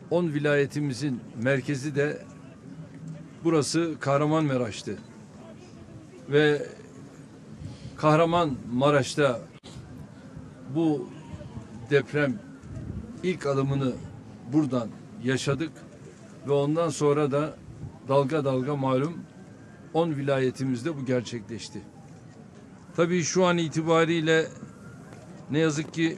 10 vilayetimizin merkezi de burası Kahramanmaraş'tı. Ve Kahramanmaraş'ta bu deprem ilk adımını buradan yaşadık ve ondan sonra da dalga dalga malum 10 vilayetimizde bu gerçekleşti. Tabii şu an itibariyle ne yazık ki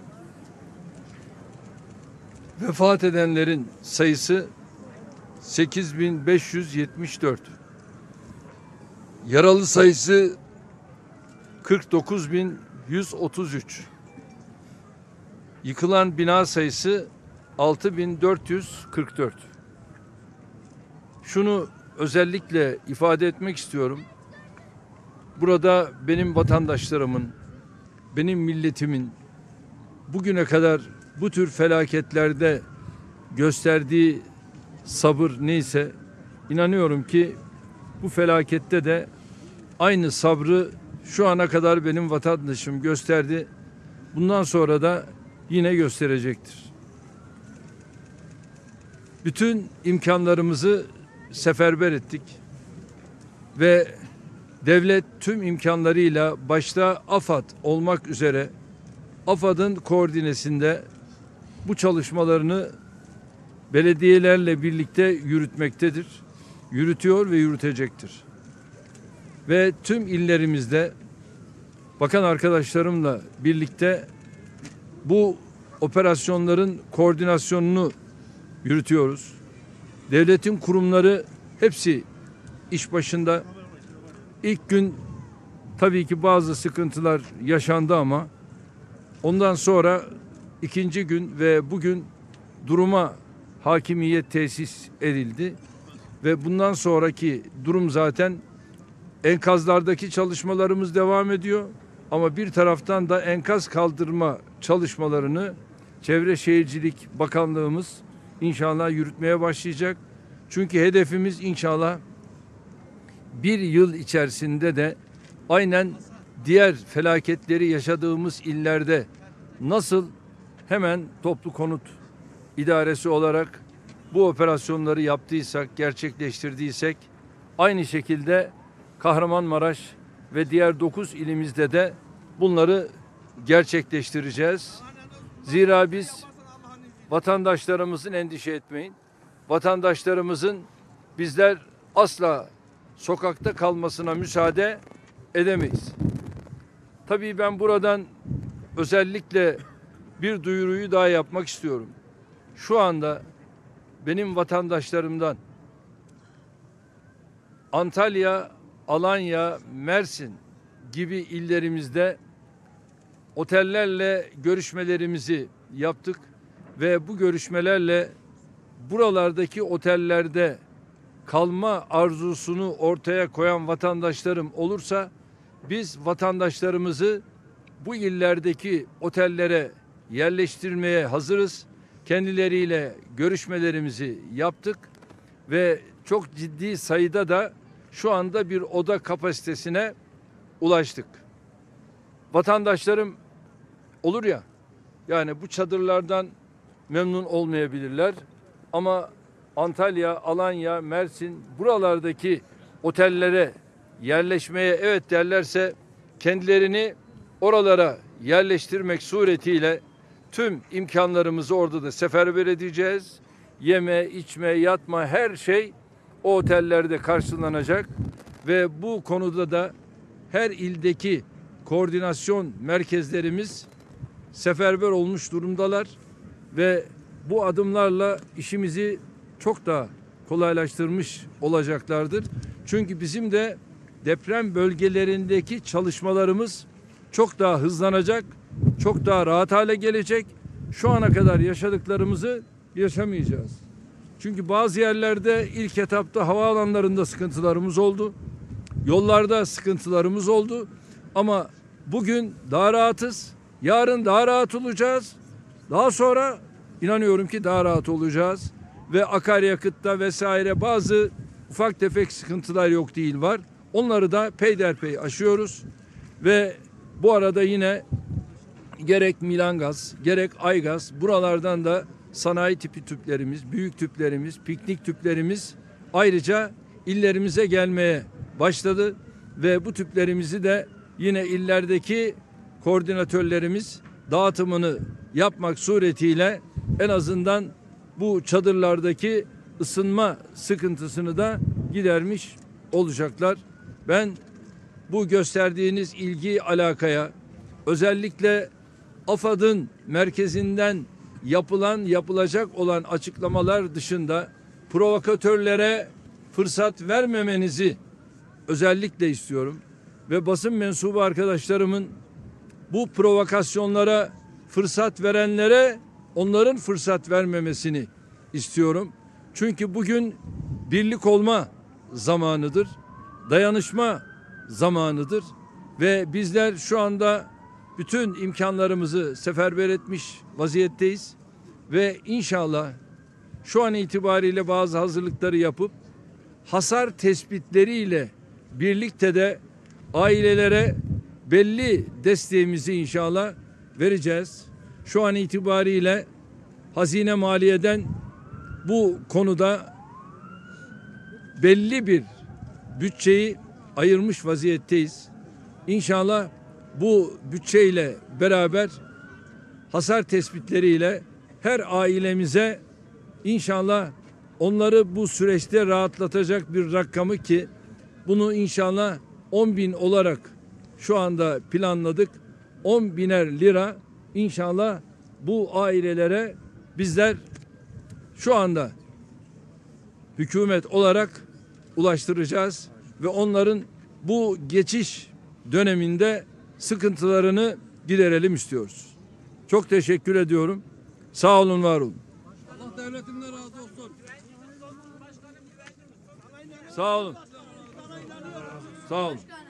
vefat edenlerin sayısı 8.574. Yaralı sayısı 49.133. Yıkılan bina sayısı 6.444. Şunu özellikle ifade etmek istiyorum. Burada benim vatandaşlarımın, benim milletimin bugüne kadar bu tür felaketlerde gösterdiği sabır neyse, inanıyorum ki bu felakette de aynı sabrı şu ana kadar benim vatandaşım gösterdi. Bundan sonra da yine gösterecektir. Bütün imkanlarımızı seferber ettik ve devlet tüm imkanlarıyla başta AFAD olmak üzere AFAD'ın koordinesinde bu çalışmalarını belediyelerle birlikte yürütmektedir. Yürütüyor ve yürütecektir. Ve tüm illerimizde bakan arkadaşlarımla birlikte bu operasyonların koordinasyonunu yürütüyoruz. Devletin kurumları hepsi iş başında. İlk gün tabii ki bazı sıkıntılar yaşandı ama ondan sonra ikinci gün ve bugün duruma hakimiyet tesis edildi ve bundan sonraki durum zaten enkazlardaki çalışmalarımız devam ediyor ama bir taraftan da enkaz kaldırma çalışmalarını Çevre Şehircilik Bakanlığımız inşallah yürütmeye başlayacak. Çünkü hedefimiz inşallah bir yıl içerisinde de aynen diğer felaketleri yaşadığımız illerde nasıl hemen toplu konut idaresi olarak bu operasyonları yaptıysak, gerçekleştirdiysek aynı şekilde Kahramanmaraş ve diğer 9 ilimizde de bunları gerçekleştireceğiz. Zira biz vatandaşlarımızın endişe etmeyin. Vatandaşlarımızın bizler asla sokakta kalmasına müsaade edemeyiz. Tabii ben buradan özellikle bir duyuruyu daha yapmak istiyorum. Şu anda benim vatandaşlarımdan Antalya, Alanya, Mersin gibi illerimizde otellerle görüşmelerimizi yaptık ve bu görüşmelerle buralardaki otellerde kalma arzusunu ortaya koyan vatandaşlarım olursa biz vatandaşlarımızı bu illerdeki otellere yerleştirmeye hazırız. Kendileriyle görüşmelerimizi yaptık ve çok ciddi sayıda da şu anda bir oda kapasitesine ulaştık. Vatandaşlarım olur ya, yani bu çadırlardan memnun olmayabilirler ama Antalya, Alanya, Mersin buralardaki otellere yerleşmeye evet derlerse kendilerini oralara yerleştirmek suretiyle tüm imkanlarımızı orada da seferber edeceğiz. Yeme, içme, yatma her şey o otellerde karşılanacak ve bu konuda da her ildeki koordinasyon merkezlerimiz seferber olmuş durumdalar ve bu adımlarla işimizi çok daha kolaylaştırmış olacaklardır. Çünkü bizim de deprem bölgelerindeki çalışmalarımız çok daha hızlanacak, çok daha rahat hale gelecek. Şu ana kadar yaşadıklarımızı yaşamayacağız. Çünkü bazı yerlerde ilk etapta havaalanlarında sıkıntılarımız oldu. Yollarda sıkıntılarımız oldu. Ama bugün daha rahatız. Yarın daha rahat olacağız. Daha sonra inanıyorum ki daha rahat olacağız. Ve akaryakıtta vesaire bazı ufak tefek sıkıntılar yok değil var. Onları da peyderpey aşıyoruz. Ve bu arada yine gerek Milangaz, gerek Aygaz buralardan da sanayi tipi tüplerimiz, büyük tüplerimiz, piknik tüplerimiz ayrıca illerimize gelmeye başladı ve bu tüplerimizi de yine illerdeki koordinatörlerimiz dağıtımını yapmak suretiyle en azından bu çadırlardaki ısınma sıkıntısını da gidermiş olacaklar. Ben bu gösterdiğiniz ilgi alakaya, özellikle AFAD'ın merkezinden yapılacak olan açıklamalar dışında provokatörlere fırsat vermemenizi özellikle istiyorum. Ve basın mensubu arkadaşlarımın bu provokasyonlara fırsat verenlere onların fırsat vermemesini istiyorum. Çünkü bugün birlik olma zamanıdır, dayanışma zamanıdır ve bizler şu anda bütün imkanlarımızı seferber etmiş vaziyetteyiz ve inşallah şu an itibariyle bazı hazırlıkları yapıp hasar tespitleriyle birlikte de ailelere belli desteğimizi inşallah vereceğiz. Şu an itibariyle Hazine Maliye'den bu konuda belli bir bütçeyi ayırmış vaziyetteyiz. İnşallah bu bütçeyle beraber hasar tespitleriyle her ailemize inşallah onları bu süreçte rahatlatacak bir rakamı ki bunu inşallah 10.000 olarak şu anda planladık. 10.000'er lira inşallah bu ailelere bizler şu anda hükümet olarak ulaştıracağız ve onların bu geçiş döneminde sıkıntılarını giderelim istiyoruz. Çok teşekkür ediyorum. Sağ olun, var olun. Allah devletinden razı olsun. Sağ olun. Sağ olun.